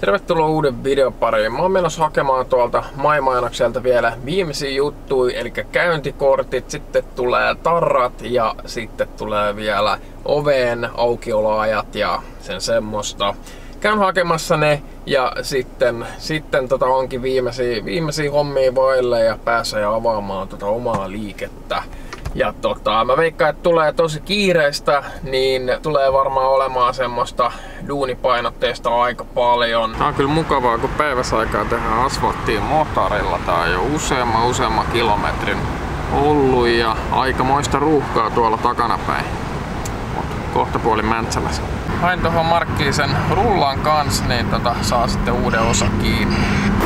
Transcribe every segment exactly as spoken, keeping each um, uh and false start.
Tervetuloa uuden videon pariin. Mä oon menossa hakemaan tuolta MyMainokselta vielä viimeisiä juttuja, eli käyntikortit, sitten tulee tarrat ja sitten tulee vielä oven aukioloajat ja sen semmoista. Käyn hakemassa ne ja sitten, sitten tota onkin viimeisiä, viimeisiä hommia vaille ja pääsee avaamaan tota omaa liikettä. Ja tota, mä veikkaan, että tulee tosi kiireistä, niin tulee varmaan olemaan semmoista duunipainotteista aika paljon. Tää on kyllä mukavaa, kun päiväsaikaa tehdään asfalttiin motorilla. Tää on jo useamman useamman kilometrin ollut ja aikamoista ruuhkaa tuolla takanapäin. Mut kohta puoli Mäntsälässä. Hain tohon Markkiin sen rullan kans, niin tota, saa sitten uuden osa kiinni.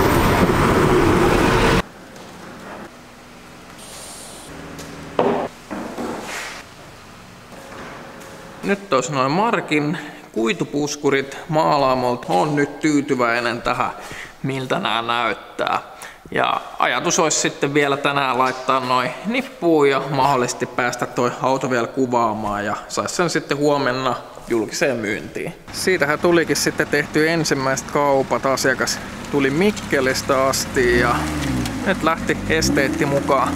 Nyt tos noin Markin kuitupuskurit maalaamolta. On nyt tyytyväinen tähän, miltä nämä näyttää. Ja ajatus olisi sitten vielä tänään laittaa noin nippuun ja mahdollisesti päästä toi auto vielä kuvaamaan ja saisi sen sitten huomenna julkiseen myyntiin. Siitähän tulikin sitten tehty ensimmäiset kaupat. Asiakas tuli Mikkelistä asti ja nyt lähti esteetti mukaan.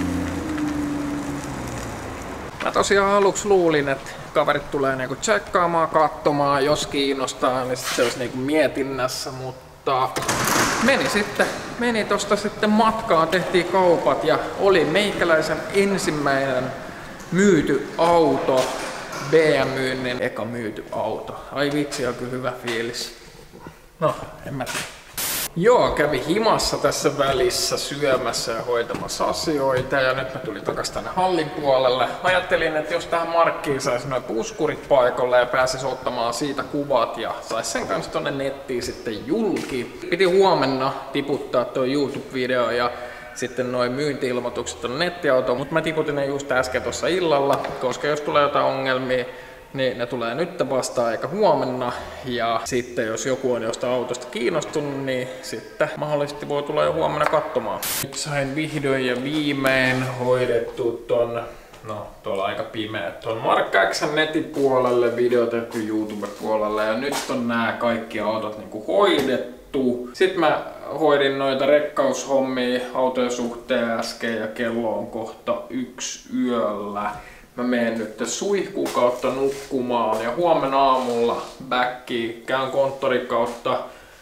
Mä tosiaan aluksi luulin, että kaverit tulee niinku tsekkaamaan, katsomaan, jos kiinnostaa, niin sitten se olisi niinku mietinnässä, mutta meni sitten, meni tosta sitten matkaan, tehtiin kaupat ja oli meikäläisen ensimmäinen myyty auto, B M-myynnin eka myyty auto. Ai vitsi, on kyllä hyvä fiilis. No, en mä tiedä. Joo, kävi himassa tässä välissä syömässä ja hoitamassa asioita ja nyt mä tulin takas tänne hallin puolelle. Ajattelin, että jos tähän Markkiin saisi noin puskurit paikalle ja pääsis ottamaan siitä kuvat ja sais sen kanssa tonne nettiin sitten julki. Piti huomenna tiputtaa tuo YouTube-video ja sitten noin myynti-ilmoitukset on nettiautoon, mutta mä tiputin ne just äsken tuossa illalla, koska jos tulee jotain ongelmia, niin ne tulee nyt vastaan eikä huomenna. Ja sitten jos joku on jostain autosta kiinnostunut, niin sitten mahdollisesti voi tulla jo huomenna katsomaan. Nyt sain vihdoin ja viimein hoidettu ton, no tuolla aika pimeä, ton Mark X:n netin puolelle, video tehty YouTube-puolelle ja nyt on nämä kaikki autot niinku hoidettu. Sitten mä hoidin noita rekkaushommia autojen suhteen äsken ja kello on kohta yksi yöllä. Mä menen nyt suihkuun kautta nukkumaan ja huomenna aamulla backiin käyn konttorin kautta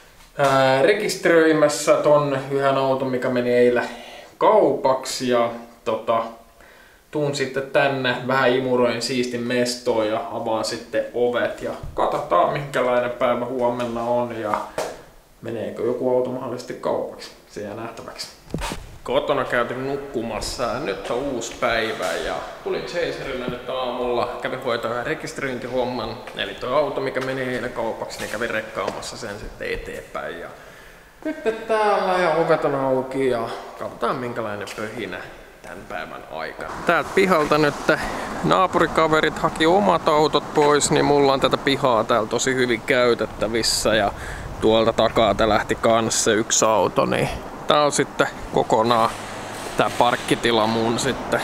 ää, rekisteröimässä ton yhden auton, mikä meni eilen kaupaksi ja tota, tuun sitten tänne, vähän imuroin siistin mestoon ja avaan sitten ovet ja katsotaan minkälainen päivä huomenna on ja meneekö joku auto mahdollisesti kaupaksi, se jää nähtäväksi. Kotona käytin nukkumassa ja nyt on uusi päivä ja tulin Chaserille nyt aamulla, kävin hoitaa rekisteröintihomman, eli tuo auto mikä meni eilen kaupaksi, niin kävin rekkaamassa sen sitten eteenpäin. Ja nyt täällä ja ovet on auki ja katsotaan minkälainen pöhinä tämän päivän aikana. Täältä pihalta nyt naapurikaverit haki omat autot pois, niin mulla on tätä pihaa täällä tosi hyvin käytettävissä ja tuolta takaa lähti kanssa yksi auto, niin tää on sitten kokonaan tää parkkitila mun sitten.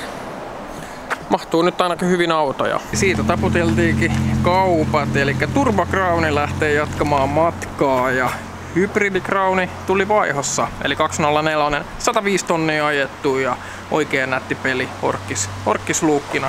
Mahtuu nyt ainakin hyvin autoja. Siitä taputeltiinkin kaupat, eli Turbo Crowni lähtee jatkamaan matkaa ja Hybridi Crowni tuli vaihossa, eli kaksisataaneljä, sata viisi tonnia ajettu ja oikein nätti peli orkkis, orkkisluukkina.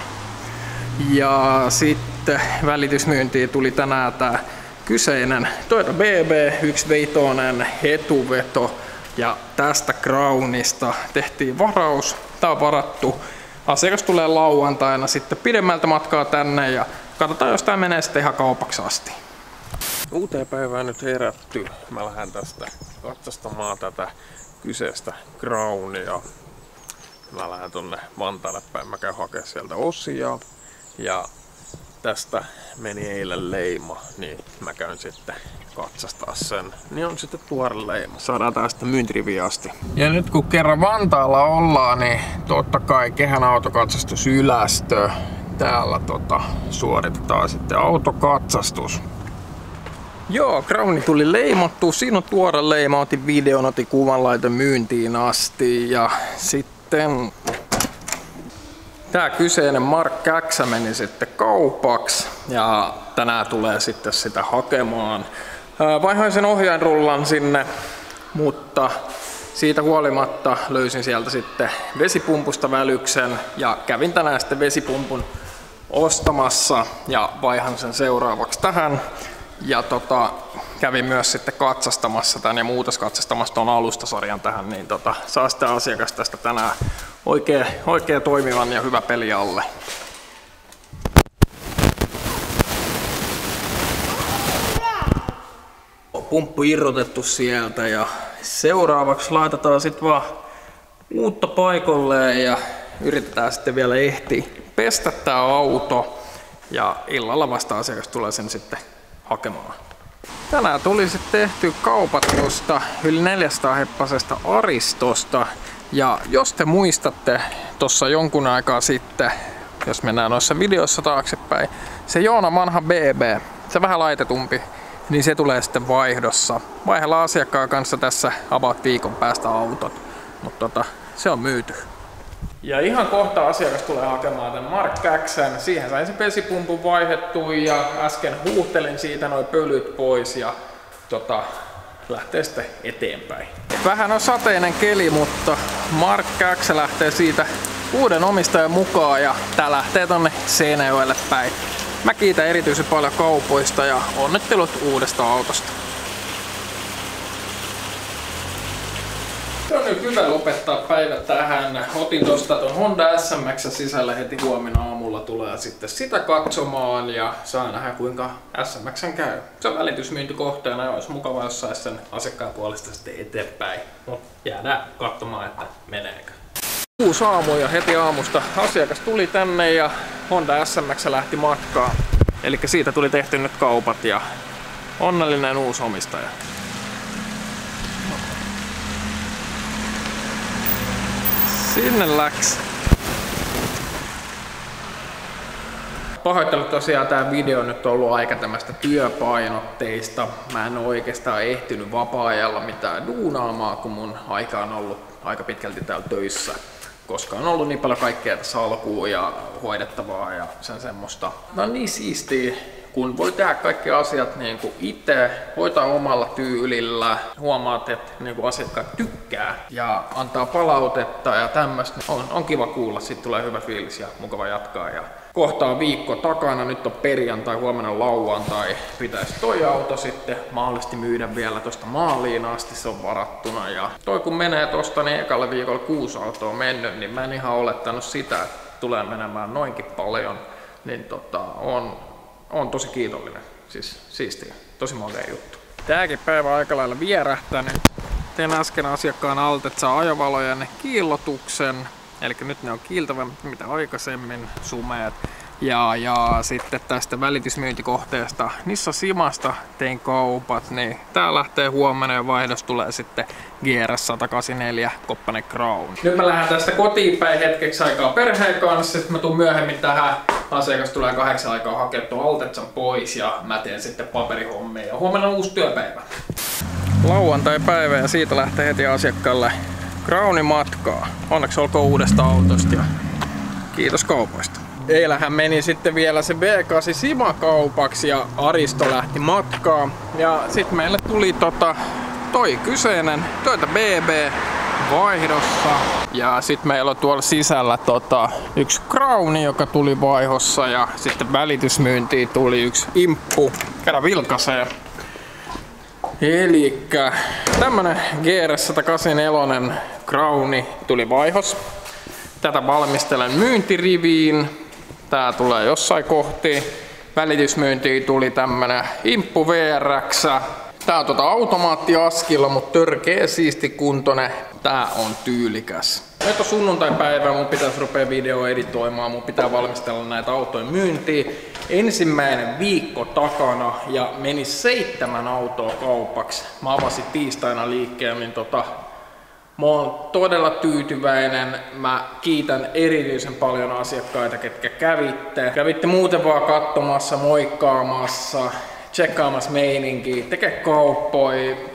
Ja sitten välitysmyyntiin tuli tänään tää kyseinen Toyota B B yksi viisi hetuveto. Ja tästä Crownista tehtiin varaus. Tää on varattu. Asiakas tulee lauantaina sitten pidemmältä matkaa tänne ja katsotaan jos tää menee sitten ihan kaupaksi asti. Uuteen päivään nyt herätty. Mä lähden tästä katsastamaan tätä kyseistä Crownia. Mä lähden tonne Vantaalle päin. Mä käyn hakemaan sieltä osia. Ja tästä meni eilen leima, niin mä käyn sitten katsastaa sen. Niin on sitten tuore leima. Saadaan tästä myyntiriviä asti. Ja nyt kun kerran Vantaalla ollaan, niin totta kai Kehän autokatsastus Ylästö. Täällä tota, suoritetaan sitten autokatsastus. Joo, Crowni tuli leimattua. Siinä on tuore leima. Otin videon, otin kuvan, laitoin myyntiin asti. Ja sitten tää kyseinen Mark X meni sitten kaupaksi ja tänään tulee sitten sitä hakemaan. Vaihoin sen ohjainrullan sinne, mutta siitä huolimatta löysin sieltä sitten vesipumpusta välyksen ja kävin tänään sitten vesipumpun ostamassa ja vaihan sen seuraavaksi tähän. Ja tota, kävin myös sitten katsastamassa tän ja muutoskatsastamassa tuon alustasarjan tähän, niin tota, saa sitten asiakas tästä tänään oikein, oikein toimivan ja hyvä peli alle. Pumppu irrotettu sieltä ja seuraavaksi laitetaan sitten vaan uutta paikalleen ja yritetään sitten vielä ehtiä pestä tää auto ja illalla vasta asiakas tulee sen sitten hakemaan. Tänään tuli sitten tehty kaupat tuosta yli neljäsataa heppasesta Aristosta ja jos te muistatte tuossa jonkun aikaa sitten, jos mennään noissa videoissa taaksepäin, se Joona vanha B B, se vähän laitetumpi, niin se tulee sitten vaihdossa. Vaihdellaan asiakkaan kanssa tässä about viikon päästä autot, mutta tota, se on myyty. Ja ihan kohta asiakas tulee hakemaan tämän Mark X:n. Siihen sain se vesipumpun vaihdettua ja äsken huuhtelin siitä noin pölyt pois ja tota, lähtee sitten eteenpäin. Vähän on sateinen keli, mutta Mark X lähtee siitä uuden omistajan mukaan ja tää lähtee tonne Seinäjoelle päin. Mä kiitän erityisen paljon kaupoista ja onnittelut uudesta autosta. Se on nyt hyvä lopettaa päivä tähän. Otin tosta ton Honda S M X sisällä heti huomenna aamulla tulee sitten sitä katsomaan ja saa nähdä kuinka S M X käy. Se on välitysmyyntikohteena ja olisi mukava jos sais sen asiakkaan puolesta sitten eteenpäin. No, jäädään katsomaan, että meneekö. Kuusi aamu ja heti aamusta asiakas tuli tänne ja Honda S M X lähti matkaan. Eli siitä tuli tehty nyt kaupat ja onnellinen uusi omistaja. Sinne läks. Pahoittelut tosiaan, tää video nyt on ollut aika tämmöistä työpainotteista. Mä en oo oikeastaan ehtinyt vapaa-ajalla mitään duunaamaan, kun mun aika on ollut aika pitkälti täällä töissä. Koska on ollut niin paljon kaikkea tässä alkuun ja hoidettavaa ja sen semmoista. No niin siistiä, kun voi tehdä kaikki asiat niin kuin itse, hoitaa omalla tyylillä, huomaat, että niin kuin asiakkaat tykkää ja antaa palautetta ja tämmöistä. On, on kiva kuulla, sitten tulee hyvä fiilis ja mukava jatkaa. Ja kohta on viikko takana, nyt on perjantai, huomenna lauantai. Pitäisi toi auto sitten mahdollisesti myydä vielä tosta maaliin asti, se on varattuna. Ja toi kun menee tosta, niin ekalla viikolla kuusi autoa mennyt, niin mä en ihan olettanut sitä, että tulee menemään noinkin paljon. Niin tota, on, on tosi kiitollinen, siis siistiä, tosi makea juttu. Tääkin päivä aika lailla vierähtänyt. Tein äsken asiakkaan alta, että saa ajovalojen kiillotuksen. Eli nyt ne on kiiltävämmät mitä aikaisemmin, sumeet. Ja, ja sitten tästä välitysmyyntikohteesta Nissa Simasta tein kaupat, niin tää lähtee huomenna ja vaihdos tulee sitten G R S sata kahdeksankymmentäneljä Koppane Crown. Nyt mä lähden tästä kotiin päin hetkeksi aikaa perheen kanssa, sitten mä tuun myöhemmin tähän. Asiakas tulee kahdeksan aikaa hakemaan tuon Altetsan pois ja mä teen sitten paperihommia ja huomenna on uusi työpäivä. Lauantai-päivä ja siitä lähtee heti asiakkaalle Crownin matkaa. Onneksi olkoon uudesta autosta ja kiitos kaupoista. Eilähän meni sitten vielä se V kahdeksan Sima kaupaksi ja Aristo lähti matkaan. Ja sitten meille tuli tota, toi kyseinen Toyota B B vaihdossa. Ja sitten meillä on tuolla sisällä tota, yksi Crowni, joka tuli vaihossa. Ja sitten välitysmyyntiin tuli yksi Imppu. Käydään vilkaisee. Elikkä tämmönen G R S sata kahdeksankymmentäneljä Crowni tuli vaihos. Tätä valmistelen myyntiriviin. Tää tulee jossain kohti. Välitysmyyntiin tuli tämmönen Imppu V R X. Tää on tota automaattiaskilla, mutta törkeä siisti kuntoinen. Tää on tyylikäs. Nyt on sunnuntai-päivä, mun pitäisi rupea video editoimaan, mun pitää valmistella näitä autojen myyntiin. Ensimmäinen viikko takana ja meni seitsemän autoa kaupaksi. Mä avasin tiistaina liikkeen, niin tota, mä oon todella tyytyväinen. Mä kiitän erityisen paljon asiakkaita, ketkä kävitte. Kävitte muuten vaan katsomassa, moikkaamassa, tsekkaamassa meininkiä, tekee kauppoi.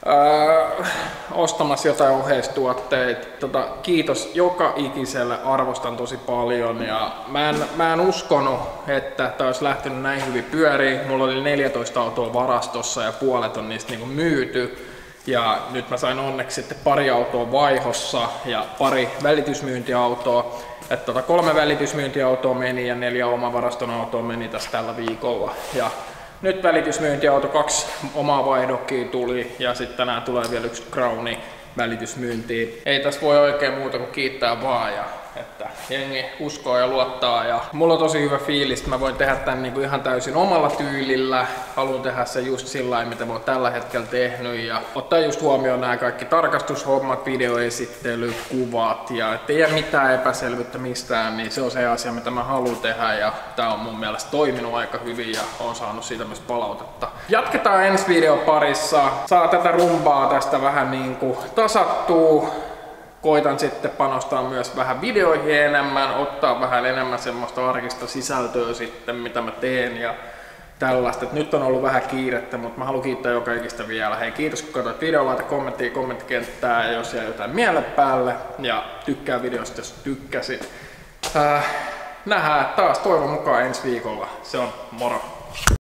öö, ostamassa jotain oheistuotteita. Tota, kiitos joka ikiselle, arvostan tosi paljon. Ja mä en, mä en uskonut, että tää olisi lähtenyt näin hyvin pyöriin. Mulla oli neljätoista autoa varastossa ja puolet on niistä niinku myyty. Ja nyt mä sain onneksi sitten pari autoa vaihossa ja pari välitysmyyntiautoa. Että tota kolme välitysmyyntiautoa meni ja neljä omavaraston autoa meni tässä tällä viikolla. Ja nyt välitysmyyntiauto, kaksi omaa vaihdokkia tuli ja sitten tänään tulee vielä yksi Crowni välitysmyyntiin. Ei tässä voi oikein muuta kuin kiittää vaan, ja että jengi uskoo ja luottaa. Ja mulla on tosi hyvä fiilis, että mä voin tehdä tän niinku ihan täysin omalla tyylillä. Haluan tehdä se just sillä lailla, mitä mä oon tällä hetkellä tehnyt. Ja ottaa just huomioon nämä kaikki tarkastushommat, videoesittelyt, kuvat. Ja ettei jää mitään epäselvyyttä mistään, niin se on se asia, mitä mä haluan tehdä. Ja tää on mun mielestä toiminut aika hyvin ja oon saanut siitä myös palautetta. Jatketaan ensi video parissa. Saa tätä rumbaa tästä vähän niinku tasattua. Koitan sitten panostaa myös vähän videoihin enemmän, ottaa vähän enemmän semmoista arkista sisältöä sitten, mitä mä teen ja tällaista. Et nyt on ollut vähän kiirettä, mutta mä haluan kiittää joka ikistä vielä. Hei, kiitos kun katsoit videoa, laita kommenttia kommenttikenttää, jos jäi jotain mielen päälle. Ja tykkää videosta, jos tykkäsit. Äh, nähdään taas toivon mukaan ensi viikolla. Se on moro!